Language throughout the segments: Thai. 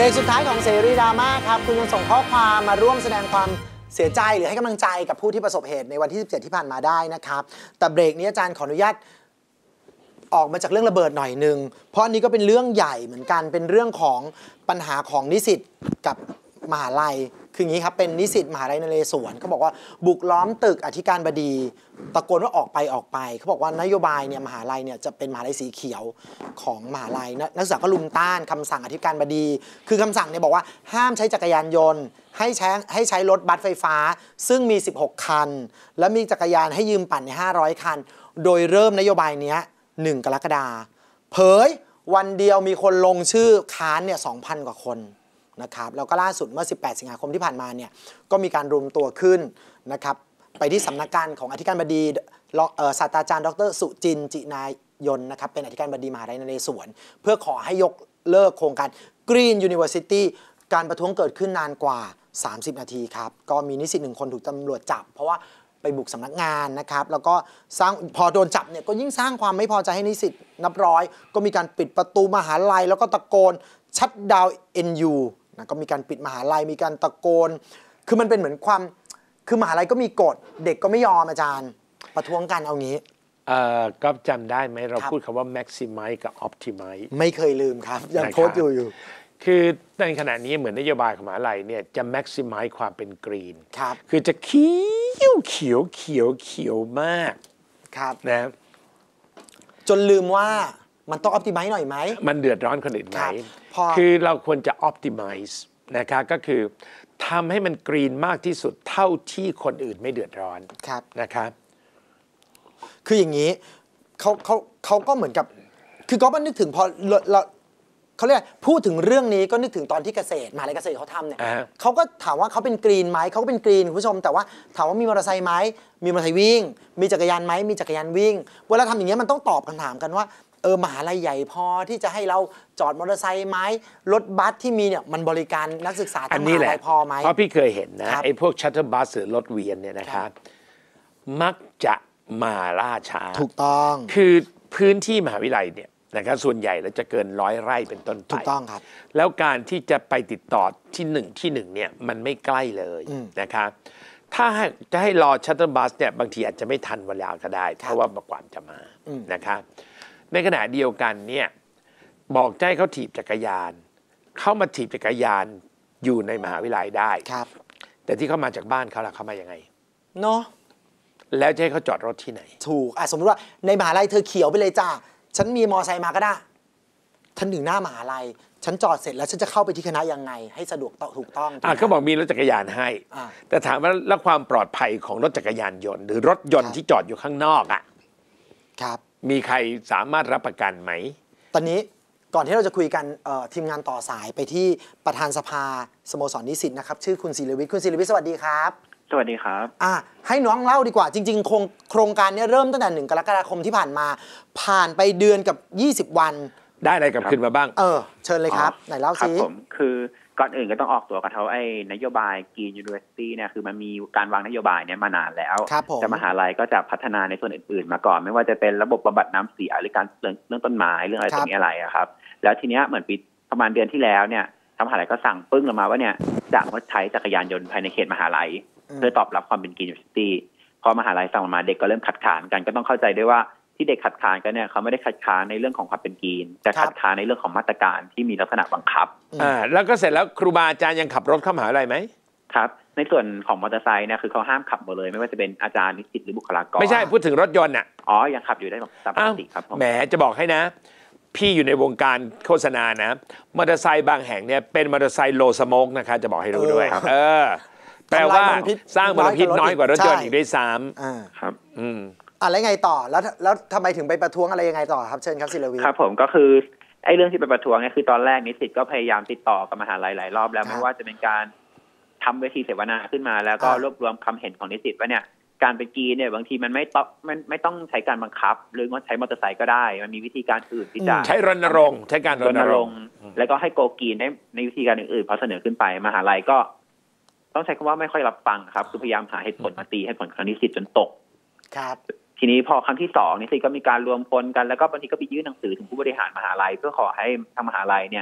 รกสุดท้ายของเสรีดราม่าครับคุณยังส่งข้อความมาร่วมแสดงความเสียใจหรือให้กำลังใจกับผู้ที่ประสบเหตุในวันที่17ที่ผ่านมาได้นะครับแต่เบรกนี้อาจารย์ขออนุญาตออกมาจากเรื่องระเบิดหน่อยนึงเพราะอันนี้ก็เป็นเรื่องใหญ่เหมือนกันเป็นเรื่องของปัญหาของนิสิตกับมหาลัยคืออย่างนี้ครับเป็นนิสิตมหาลัยนเรศวรเขาบอกว่าบุกล้อมตึกอธิการบดีตะโกนว่าออกไปเขาบอกว่านโยบายเนี่ยมหาลัยเนี่ยจะเป็นมหาลัยสีเขียวของมหาลัยนักศึกษาก็ลุมต้านคำสั่งอธิการบดีคือคำสั่งเนี่ยบอกว่าห้ามใช้จักรยานยนต์ให้ใช้รถบัสไฟฟ้าซึ่งมี16คันและมีจักรยานให้ยืมปั่นใน500คันโดยเริ่มนโยบายนี้1 กรกฎาคมเผยวันเดียวมีคนลงชื่อค้านเนี่ย 2,000 กว่าคนนะครับแล้วก็ล่าสุดเมื่อ18สิงหาคมที่ผ่านมาเนี่ยก็มีการรวมตัวขึ้นนะครับไปที่สำนักงานของอธิการบดีศาสตราจารย์ดร.สุจินต์จินายนนะครับเป็นอธิการบดีมหาวิทยาลัยนเรศวรเพื่อขอให้ยกเลิกโครงการ Green University การประท้วงเกิดขึ้นนานกว่า30นาทีครับก็มีนิสิต1คนถูกตำรวจจับเพราะว่าไปบุกสำนักงานนะครับแล้วก็สร้างพอโดนจับเนี่ยก็ยิ่งสร้างความไม่พอใจให้นิสิตนับร้อยก็มีการปิดประตูมหาลัยแล้วก็ตะโกนชัตดาวน์ NU นะก็มีการปิดมหาลัยมีการตะโกนคือมันเป็นเหมือนความคือมหาลัยก็มีกฎเด็กก็ไม่ยอมอาจารย์ประท้วงกันเอางี้ก็จำได้ไหมเราพูดคำว่า maximize กับ optimize ไม่เคยลืมครับยังโพสต์อยู่คือในขณะนี้เหมือนนโยบายของมหาลัยเนี่ยจะ maximize ความเป็นกรีนครับคือจะเขียวมากครับนะจนลืมว่ามันต้อง optimize หน่อยไหมมันเดือดร้อนคนอื่นไหมคือเราควรจะ optimize นะคะก็คือทำให้มันกรีนมากที่สุดเท่าที่คนอื่นไม่เดือดร้อนนะครับคืออย่างนี้เขาก็เหมือนกับคือก็นึกถึงพอเขาเรียกพูดถึงเรื่องนี้ก็นึกถึงตอนที่เกษตรมหาลัยเกษตรเขาทำเนี่ยเขาก็ถามว่าเขาเป็นกรีนไหมเขาก็เป็นกรีนคุณผู้ชมแต่ว่าถามว่ามีมอเตอร์ไซค์ไหมมีมอเตอร์ไซค์วิ่งมีจักรยานไหมมีจักรยานวิ่งเวลาทำอย่างเงี้ยมันต้องตอบคำถามกันว่ามหาลัยใหญ่พอที่จะให้เราจอดมอเตอร์ไซค์ไหมรถบัสที่มีเนี่ยมันบริการนักศึกษาทั้งมหาลัยพอไหมเพราะพี่เคยเห็นนะไอ้พวกชัตเตอร์บัสหรือรถเวียนเนี่ยนะครับมักจะมาล่าช้าถูกต้องคือพื้นที่มหาวิทยาลัยเนี่ยนะครับส่วนใหญ่แล้วจะเกิน100 ไร่เป็นต้นไปถูกต้องครับแล้วการที่จะไปติดต่อที่หนึ่งเนี่ยมันไม่ใกล้เลยนะครับถ้าจะให้รอชัตเตอร์บัสเนี่ยบางทีอาจจะไม่ทันเวลาก็ได้เพราะว่ากว่าจะมานะครับในขณะเดียวกันเนี่ยบอกใจเขาถีบจักรยานเข้ามาถีบจักรยานอยู่ในมหาวิทยาลัยได้ครับแต่ที่เขามาจากบ้านเขาล่ะเขามายังไงเนาะแล้วจะให้เขาจอดรถที่ไหนถูกสมมติว่าในมหาลัยเธอเขียวไปเลยจ้าฉันมีมอไซค์มาก็ได้ฉันถึงหน้ามหาลัยฉันจอดเสร็จแล้วฉันจะเข้าไปที่คณะยังไงให้สะดวกถูกต้องเขาบอกมีรถจักรยานให้แต่ถามว่าแล้วความปลอดภัยของรถจักรยานยนต์หรือรถยนต์ที่จอดอยู่ข้างนอกครับมีใครสามารถรับประกันไหมตอนนี้ก่อนที่เราจะคุยกันทีมงานต่อสายไปที่ประธานสภาสโมสรนิสิตนะครับชื่อคุณศิริวิทย์คุณศิริวิทย์สวัสดีครับสวัสดีครับให้น้องเล่าดีกว่าจริงๆโครงการนี้เริ่มตั้งแต่1 กรกฎาคมที่ผ่านมาผ่านไปเดือนกับ20 วันได้อะไรกลับขึ้นมาบ้างเชิญเลยครับไหนเล่าสิผมคือก่อนอื่นก็ต้องออกตัวกับเขานโยบาย Green University เนี่ยคือมันมีการวางนโยบายเนี่ยมานานแล้วแต่มหาลัยก็จะพัฒนาในส่วนอื่นๆมาก่อนไม่ว่าจะเป็นระบบบำบัดน้ำเสียหรือการเรื่องต้นไม้เรื่องอะไรตรงนี้อะไรครับแล้วทีเนี้ยเหมือนปีประมาณเดือนที่แล้วเนี่ยทางมหาลัยก็สั่งปึ้งออกมาว่าเนี่ยจะงดใช้จักรยานยนต์ภายในเขตมหาลัยเพื่อตอบรับความเป็น Green University พอมหาลัยสั่งมาเด็กก็เริ่มขัดขานกันก็ต้องเข้าใจด้วยว่าที่เด็กขัดขานกันเนี่ยเขาไม่ได้ขัดขานในเรื่องของความเป็นกรีนแต่ขัดขานในเรื่องของมาตรการที่มีลักษณะบังคับแล้วก็เสร็จแล้วครูบาอาจารย์ยังขับรถเข้ามหาลัยไหมครับในส่วนของมอเตอร์ไซค์เนี่ยคือเขาห้ามขับหมดเลยไม่ว่าจะเป็นอาจารย์นิสิตหรือบุคลากรไม่ใช่พูดถึงรถยนต์ยังขับอยู่ได้ตามปกติครับแหมจะบอกให้นะพี่อยู่ในวงการโฆษณานะมอเตอร์ไซค์บางแห่งเนี่ยเป็นมอเตอร์ไซค์โลสโมกนะคะจะบอกให้รู้ด้วยแปลว่าสร้างมลพิษน้อยกว่ารถยนต์อีกด้วยซ้ำครับแล้วไงต่อแล้วทำไมถึงไปประท้วงอะไรยังไงต่อครับเชิญครับศิริวิทย์ครับผมก็คือเรื่องที่ไปประท้วงเนี่ยคือตอนแรกนิสิตก็พยายามติดต่อกับมหาลัยหลายรอบแล้วไม่ว่าจะเป็นการทำเวทีเสวนาขึ้นมาแล้วก็รวบรวมความเห็นของนิสิตว่าเนี่ยการเป็นกีเนี่ยบางทีมันไม่ต้องใช้การบังคับหรือว่าใช้มอเตอร์ไซค์ก็ได้มันมีวิธีการอื่นที่จะใช้รณรงค์ใช้การรณรงค์แล้วก็ให้โกกีนในวิธีการอื่นๆพอเสนอขึ้นไปมหาลัยก็ต้องใช้คำว่าไม่ค่อยรับฟังครับคือพยายามหาเหตุผลมาตีให้ผลของนิสิตจนตกครับทีนี้พอครั้งที่2นิสิตก็มีการรวมพลกันแล้วก็บางทีก็ไปยื่นหนังสือถึงผู้บริหารมหาลัยเพื่อขอให้ทางมหาลัยเนี่ย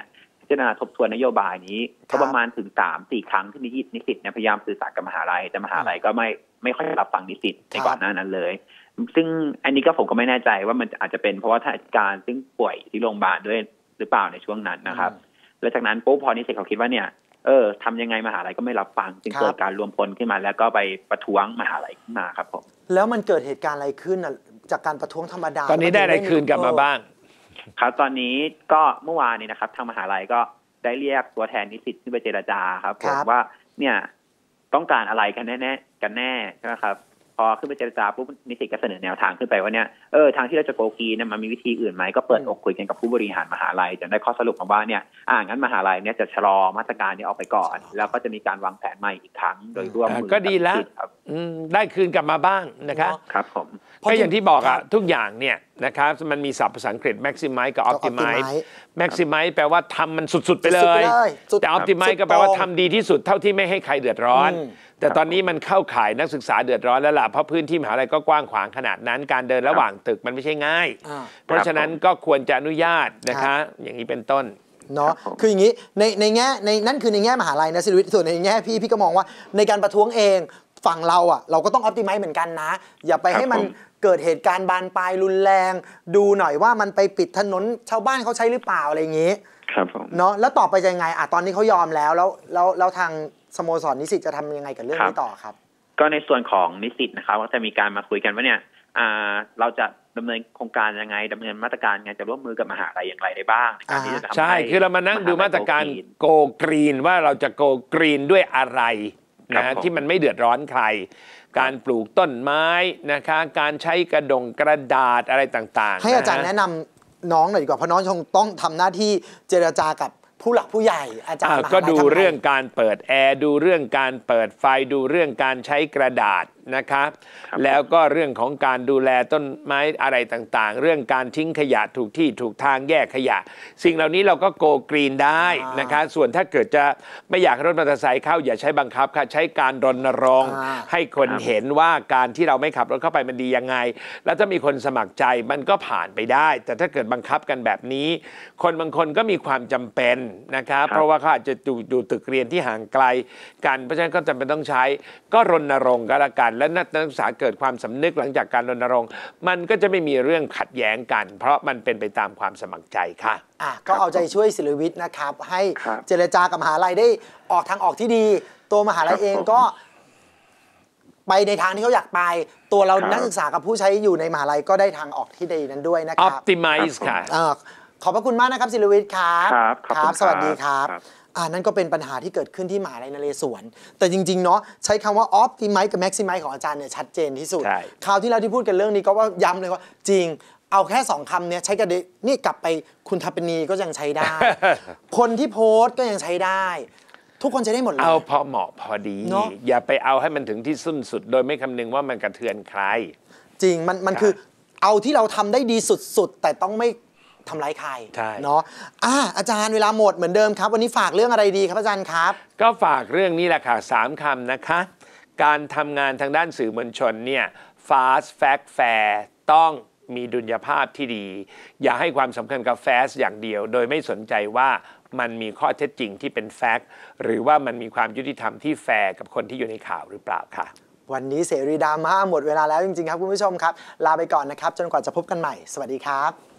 จารณาทบทวนนโยบายนี้ก็ประมาณถึง3-4 ครั้งที่นิสิตเนี่ยพยายามสื่อสารกับมหาลัยแต่มหาลัยก็ไม่ค่อยรับฟังนิสิตในก่อนหน้านั้นเลยซึ่งอันนี้ก็ผมก็ไม่แน่ใจว่ามันอาจจะเป็นเพราะว่าท่านอธิการซึ่งป่วยที่โรงพยาบาลด้วยหรือเปล่าในช่วงนั้นนะครับแล้วจากนั้นปุ๊บพอนิสิตเขาคิดว่าเนี่ยทำยังไงมหาลัยก็ไม่รับฟังจึงเกิดการรวมพลขึ้นมาแล้วก็ไปประท้วงมหาลัยขึ้นมาครับผมแล้วมันเกิดเหตุการณ์อะไรขึ้นจากการประท้วงธรรมดาตอนนี้ได้อะไรคืนกลับมาบ้างครับตอนนี้ก็เมื่อวานนี้นะครับทางมหาลัยก็ได้เรียกตัวแทนนิสิตขึ้นไปเจรจาครับผมว่าเนี่ยต้องการอะไรกันแน่ใช่ไหมครับพอขึ้นไปเจรจาปุ๊บนิสิตก็เสนอแนวทางขึ้นไปว่าเนี่ยทางที่เราจะโกกีเนี่ยมันมีวิธีอื่นไหมก็เปิดอกคุยกันกับผู้บริหารมหาลัยจนได้ข้อสรุปมาว่าเนี่ยงั้นมหาลัยเนี่ยจะชะลอมาตรการนี้ออกไปก่อนแล้วก็จะมีการวางแผนใหม่อีกครั้งโดยร่วมมือก็ดีแล้วได้คืนกลับมาบ้างนะครับครับผมก็อย่างที่บอกอะทุกอย่างเนี่ยนะครับมันมีศัพท์ภาษาอังกฤษ maximize กับ optimize maximize แปลว่าทำมันสุดๆไปเลยแต่ optimize ก็แปลว่าทำดีที่สุดเท่าที่ไม่ให้ใครเดือดร้อนแต่ตอนนี้มันเข้าข่ายนักศึกษาเดือดร้อนแล้วล่ะเพราะพื้นที่มหาลัยก็กว้างขวางขนาดนั้นการเดินระหว่างตึกมันไม่ใช่ง่ายเพราะฉะนั้นก็ควรจะอนุญาตนะคะอย่างนี้เป็นต้นเนาะคืออย่างนี้ในแง่นั่นคือในแง่มหาลัยนะศิริวิทย์ส่วนในแง่พี่ก็มองว่าในการประท้วงเองฝั่งเราก็ต้อง optimize เหมือนกันนะอย่าไปให้มันเกิดเหตุการณ์บานปลายรุนแรงดูหน่อยว่ามันไปปิดถนนชาวบ้านเขาใช้หรือเปล่าอะไรอย่างนี้ครับผมเนาะแล้วต่อไปจะยังไงตอนนี้เขายอมแล้วทางสโมสรนิสิตจะทำยังไงกับเรื่องนี้ต่อครับก็ในส่วนของนิสิตนะครับก็จะมีการมาคุยกันว่าเนี่ยเราจะดำเนินโครงการยังไงดำเนินมาตรการยังไงจะร่วมมือกับมหาลัยอย่างไรได้บ้างใช่คือเรามานั่งดูมาตรการโกกรีนว่าเราจะโกกรีนด้วยอะไรนะที่มันไม่เดือดร้อนใครการปลูกต้นไม้นะคะการใช้กระดาษอะไรต่างๆให้อาจารย์แนะนำน้องหน่อยดีกว่าเพราะน้องต้องทำหน้าที่เจรจากับผู้หลักผู้ใหญ่อาจารย์ก็ดูเรื่องการเปิดแอร์ดูเรื่องการเปิดไฟดูเรื่องการใช้กระดาษนะคะแล้วก็เรื่องของการดูแลต้นไม้อะไรต่างๆเรื่องการทิ้งขยะถูกที่ถูกทางแยกขยะสิ่งเหล่านี้เราก็โกกรีนได้นะคะส่วนถ้าเกิดจะไม่อยากรถมอเตอร์ไซค์เข้าอย่าใช้บังคับค่ะใช้การรณรงค์ให้คนเห็นว่าการที่เราไม่ขับรถเข้าไปมันดียังไงแล้วถ้ามีคนสมัครใจมันก็ผ่านไปได้แต่ถ้าเกิดบังคับกันแบบนี้คนบางคนก็มีความจำเป็นนะครับเพราะว่าเขาอาจจะอยู่ตึกเรียนที่ห่างไกลกันเพราะฉะนั้นก็จำเป็นต้องใช้ก็รณรงค์ก็แล้วกันและนักศึกษาเกิดความสำนึกหลังจากการรณรงค์มันก็จะไม่มีเรื่องขัดแย้งกันเพราะมันเป็นไปตามความสมัครใจค่ะก็เอาใจช่วยศิริวิทย์นะครับให้เจรจากับมหาลัยได้ออกทางออกที่ดีตัวมหาลัยเองก็ไปในทางที่เขาอยากไปตัวเรานักศึกษากับผู้ใช้อยู่ในมหาลัยก็ได้ทางออกที่ดีนั้นด้วยนะครับ optimize ค่ะขอบพระคุณมากนะครับศิริวิทย์ครับครับสวัสดีครับนั่นก็เป็นปัญหาที่เกิดขึ้นที่มหาลัยนเรศวรแต่จริงๆเนาะใช้คำว่า optimize กับ maximize ของอาจารย์เนี่ยชัดเจนที่สุดคราวที่แล้วที่พูดกันเรื่องนี้ก็ว่าย้ำเลยว่าจริงเอาแค่2 คำเนี่ยใช้กันนี่กลับไปคุณทัปปณีก็ยังใช้ได้ คนที่โพสต์ก็ยังใช้ได้ทุกคนจะได้หมดเลยเอาพอเหมาะพอดีอย่าไปเอาให้มันถึงที่สิ้นสุดโดยไม่คำนึงว่ามันกระเทือนใครจริงมันคือเอาที่เราทำได้ดีสุดๆแต่ต้องไม่ทำร้ายใครเนาะอาจารย์เวลาหมดเหมือนเดิมครับวันนี้ฝากเรื่องอะไรดีครับอาจารย์ครับก็ฝากเรื่องนี้แหละค่ะ3 คำนะคะการทำงานทางด้านสื่อมวลชนเนี่ย fast fact fair ต้องมีดุลยภาพที่ดีอย่าให้ความสำคัญกับ fast อย่างเดียวโดยไม่สนใจว่ามันมีข้อเท็จจริงที่เป็น fact หรือว่ามันมีความยุติธรรมที่แฟร์กับคนที่อยู่ในข่าวหรือเปล่าค่ะวันนี้เสรีดราม่าหมดเวลาแล้วจริงๆครับคุณผู้ชมครับลาไปก่อนนะครับจนกว่าจะพบกันใหม่สวัสดีครับ